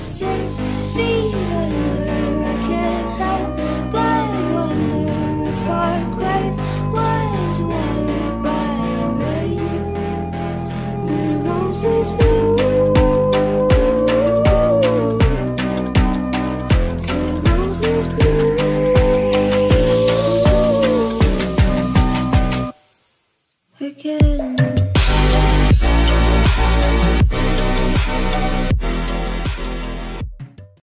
6 feet under, I can't help but wonder if our grave was watered by the rain. The roses bloom. The roses bloom. Again.